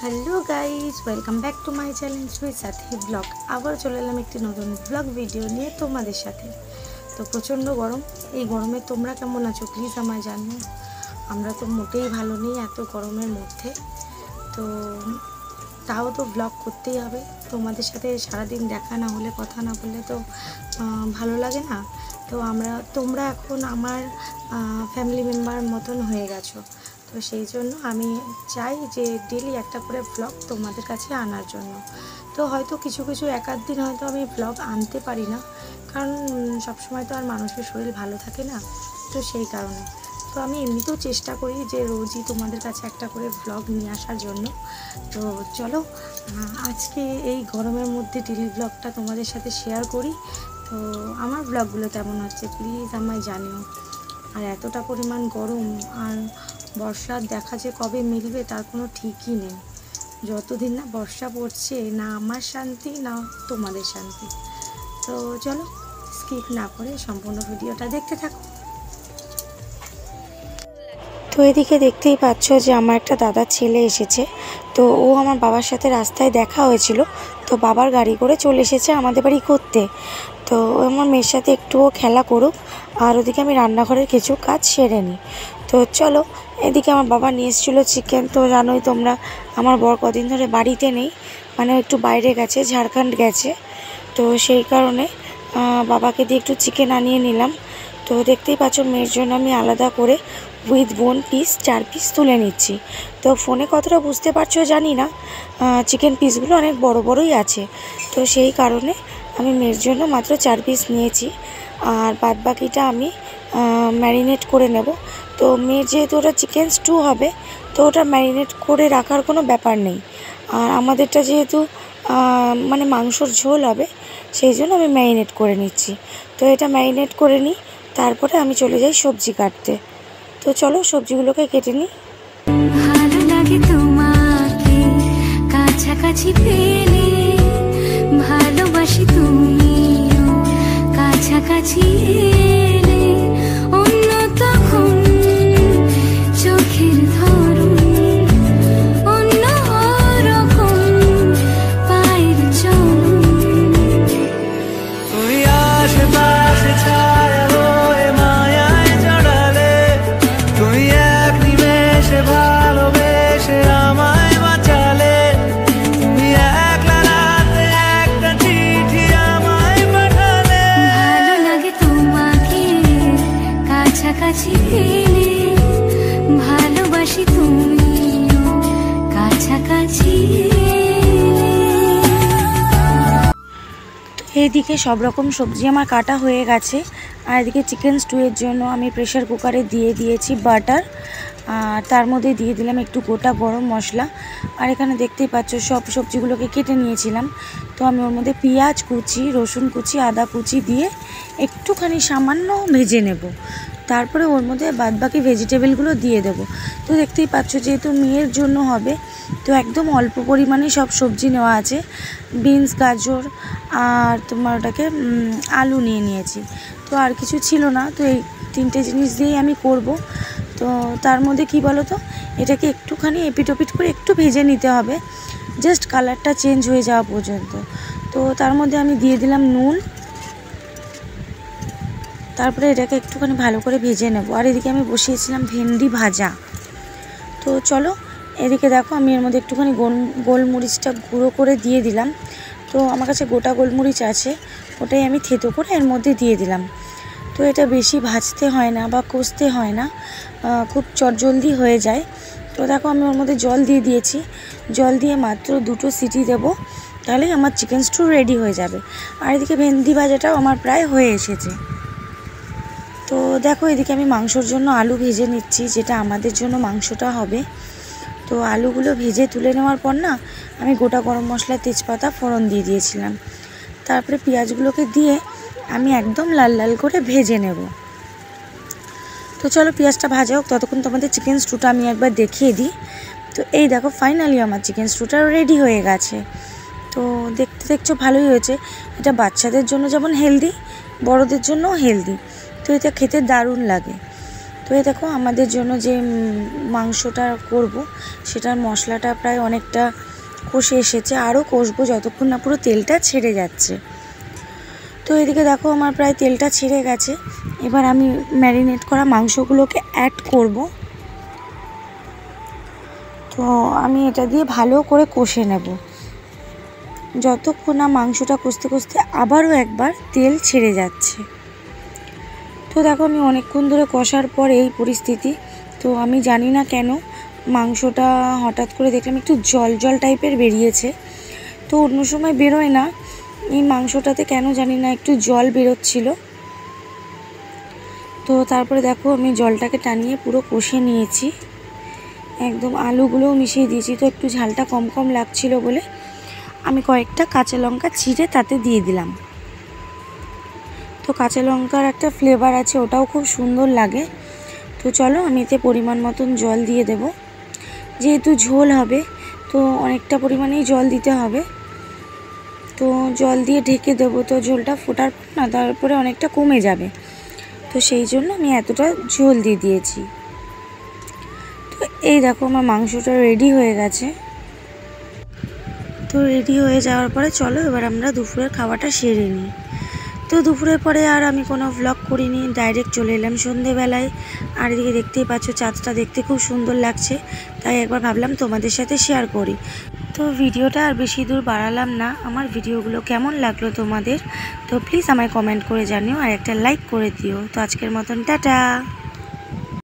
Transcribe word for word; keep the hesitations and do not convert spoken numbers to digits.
Hello guys, welcome back to my channel সুই সাথী blog. আবার চলে এলাম একটি নতুন ব্লগ ভিডিও নিয়ে তোমাদের সাথে। তো প্রচণ্ড গরম, এই গরমে তোমরা কেমন আছো প্লিজ আমায় জানিও। আমরা তো মোটেই ভালো নেই এত গরমের মধ্যে, তো তাও তো ব্লগ করতেই হবে। তোমাদের সাথে সারাদিন দেখা না হলে, কথা না বললে তো ভালো লাগে না। তো আমরা তোমরা এখন আমার ফ্যামিলি মেম্বার মতন হয়ে গেছো, তো সেই জন্য আমি চাই যে ডেলি একটা করে ব্লগ তোমাদের কাছে আনার জন্য। তো হয়তো কিছু কিছু এক আধ দিন হয়তো আমি ব্লগ আনতে পারি না, কারণ সবসময় তো আর মানুষের শরীর ভালো থাকে না, তো সেই কারণে। তো আমি এমনিতেও চেষ্টা করি যে রোজই তোমাদের কাছে একটা করে ব্লগ নিয়ে আসার জন্য। তো চলো আজকে এই গরমের মধ্যে ডেলি ব্লগটা তোমাদের সাথে শেয়ার করি। তো আমার ব্লগগুলো কেমন হচ্ছে প্লিজ আমায় জানিও। আর এতটা পরিমাণ গরম, আর বর্ষার দেখা যে কবে মিলবে তার কোনো ঠিকই নেই। যতদিন না বর্ষা পড়ছে, না আমার শান্তি না তোমাদের শান্তি। তো চলো স্কিপ না করে সম্পূর্ণ ভিডিওটা দেখতে থাকো। তো এদিকে দেখতেই পাচ্ছ যে আমার একটা দাদার ছেলে এসেছে। তো ও আমার বাবার সাথে রাস্তায় দেখা হয়েছিল, তো বাবার গাড়ি করে চলে এসেছে আমাদের বাড়ি ঘুরতে। তো আমার মেয়ের সাথে একটুও খেলা করুক, আর ওদিকে আমি রান্নাঘরের কিছু কাজ সেরে নিই। তো চলো, এদিকে আমার বাবা নিয়ে এসেছিলো চিকেন। তো জানোই তোমরা আমার বর কদিন ধরে বাড়িতে নেই, মানে একটু বাইরে গেছে, ঝাড়খণ্ড গেছে। তো সেই কারণে বাবাকে দিয়ে একটু চিকেন আনিয়ে নিলাম। তো দেখতেই পাচ্ছ মেয়ের জন্য আমি আলাদা করে উইথ বোন পিস চার পিস তুলে নিচ্ছি। তো ফোনে কতটা বুঝতে পারছো জানি না, চিকেন পিসগুলো অনেক বড় বড়ই আছে, তো সেই কারণে আমি মেয়ের জন্য মাত্র চার পিস নিয়েছি। আর বাদ বাকিটা আমি ম্যারিনেট করে নেব। তো মেয়ের যেহেতু ওটা চিকেন স্টু হবে, তো ওটা ম্যারিনেট করে রাখার কোনো ব্যাপার নেই। আর আমাদেরটা যেহেতু মানে মাংসর ঝোল হবে, সেই জন্য আমি ম্যারিনেট করে নিচ্ছি। তো এটা ম্যারিনেট করে নিই, তারপরে আমি চলে যাই সবজি কাটতে। তো চলো সবজিগুলোকে কেটে নিই। ভালো লাগে তোমাকে কাছাকাছি পেলে, ভালোবাসি তুমিও কাছাকাছি এলে, অন্য তখন চোখের ধরুন অন্য রকম পায়ের চলুন। তুই আশেপাশে ছায়া হয়ে মায়ায় জড়ালে, তুই এক নিমেষে ভালোবেসে আমায় বাঁচালে, তুমি একলা রাতে একটা চিঠি আমায় পাঠালে। ভালো লাগে তোমাকে কাছাকাছি পেলে, ভালোবাসি তুমিও কাছাকাছি এলে। এইদিকে সব রকম সবজি আমার কাটা হয়ে গেছে, আর এদিকে চিকেন স্টুয়ের জন্য আমি প্রেশার কুকারে দিয়ে দিয়েছি বাটার, আর তার মধ্যে দিয়ে দিলাম একটু গোটা গরম মশলা। আর এখানে দেখতেই পাচ্ছ সব সবজিগুলোকে কেটে নিয়েছিলাম। তো আমি ওর মধ্যে পেঁয়াজ কুচি, রসুন কুচি, আদা কুচি দিয়ে একটুখানি সামান্য ভেজে নেব, তারপরে ওর মধ্যে বাদবাকি ভেজিটেবলগুলো দিয়ে দেব। তো দেখতেই পাচ্ছ যেহেতু মেয়ের জন্য হবে, তো একদম অল্প পরিমাণে সব সবজি নেওয়া আছে। বিনস, গাজর আর তোমার ওটাকে আলু নিয়ে নিয়েছি। তো আর কিছু ছিল না, তো এই তিনটে জিনিস দিয়েই আমি করব। তো তার মধ্যে কি বলো তো, এটাকে একটুখানি এপিট ওপিট করে একটু ভেজে নিতে হবে, জাস্ট কালারটা চেঞ্জ হয়ে যাওয়া পর্যন্ত। তো তার মধ্যে আমি দিয়ে দিলাম নুন, তারপরে এটাকে একটুখানি ভালো করে ভেজে নেব। আর এদিকে আমি বসিয়েছিলাম ভেন্ডি ভাজা। তো চলো এদিকে দেখো আমি এর মধ্যে একটুখানি গোল গোলমরিচটা গুঁড়ো করে দিয়ে দিলাম। তো আমার কাছে গোটা গোলমরিচ আছে, ওটাই আমি থেতো করে এর মধ্যে দিয়ে দিলাম। তো এটা বেশি ভাজতে হয় না বা কষতে হয় না, খুব চটজলদি হয়ে যায়। তো দেখো আমি ওর মধ্যে জল দিয়ে দিয়েছি, জল দিয়ে মাত্র দুটো সিটি দেব, তাহলেই আমার চিকেন স্টু রেডি হয়ে যাবে। আর এদিকে ভেন্ডি ভাজাটাও আমার প্রায় হয়ে এসেছে। তো দেখো এদিকে আমি মাংসর জন্য আলু ভেজে নিচ্ছি, যেটা আমাদের জন্য মাংসটা হবে। তো আলুগুলো ভেজে তুলে নেওয়ার পর না আমি গোটা গরম মশলা, তেজপাতা ফোড়ন দিয়ে দিয়েছিলাম। তারপরে পেঁয়াজগুলোকে দিয়ে আমি একদম লাল লাল করে ভেজে নেব। তো চলো পেঁয়াজটা ভাজা হোক, ততক্ষণ তোমাদের চিকেন স্টুটা আমি একবার দেখিয়ে দিই। তো এই দেখো ফাইনালি আমার চিকেন স্টুটা রেডি হয়ে গেছে। তো দেখতে দেখছো ভালোই হয়েছে। এটা বাচ্চাদের জন্য যেমন হেলদি, বড়দের জন্যও হেলদি। তো এটা খেতে দারুণ লাগে। তো তারপরে দেখো আমাদের জন্য যে মাংসটা করব সেটার মশলাটা প্রায় অনেকটা কষে এসেছে, আরও কষবো যতক্ষণ না পুরো তেলটা ছেড়ে যাচ্ছে। তো এদিকে দেখো আমার প্রায় তেলটা ছেড়ে গেছে। এবার আমি ম্যারিনেট করা মাংসগুলোকে অ্যাড করব। তো আমি এটা দিয়ে ভালো করে কষে নেব যতক্ষণ না মাংসটা কষতে কষতে আবারও একবার তেল ছেড়ে যাচ্ছে। তো দেখো আমি অনেকক্ষণ ধরে কষার পর এই পরিস্থিতি। তো আমি জানি না কেন মাংসটা হঠাৎ করে দেখলাম একটু জল জল টাইপের বেরিয়েছে। তো অন্য সময় বেরোয় না, এই মাংসটাতে কেন জানি না একটু জল বেরোচ্ছিল। তো তারপরে দেখো আমি জলটাকে টানিয়ে পুরো কষে নিয়েছি, একদম আলুগুলোও মিশিয়ে দিয়েছি। তো একটু ঝালটা কম কম লাগছিল বলে আমি কয়েকটা কাঁচা লঙ্কা চিড়ে তাতে দিয়ে দিলাম। তো কাঁচা লঙ্কার একটা ফ্লেভার আছে, ওটাও খুব সুন্দর লাগে। তো চলো আমি এতে পরিমাণ মতন জল দিয়ে দেব, যেহেতু ঝোল হবে তো অনেকটা পরিমাণেই জল দিতে হবে। তো জল দিয়ে ঢেকে দেবো, তো ঝোলটা ফোটার পর না তারপরে অনেকটা কমে যাবে, তো সেই জন্য আমি এতটা ঝোল দিয়ে দিয়েছি। তো এই দেখো আমার মাংসটা রেডি হয়ে গেছে। তো রেডি হয়ে যাওয়ার পরে চলো এবার আমরা দুপুরের খাওয়াটা সেরে নিই। তো দুপুরের পরে আর আমি কোনো ভ্লগ করিনি, ডাইরেক্ট চলে এলাম সন্ধেবেলায়। আর এদিকে দেখতেই পাচ্ছ চাঁদটা দেখতে খুব সুন্দর লাগছে, তাই একবার ভাবলাম তোমাদের সাথে শেয়ার করি। তো ভিডিওটা আর বেশি দূর বাড়ালাম না। আমার ভিডিওগুলো কেমন লাগলো তোমাদের তো প্লিজ আমায় কমেন্ট করে জানিও, আর একটা লাইক করে দিও। তো আজকের মতন টাটা।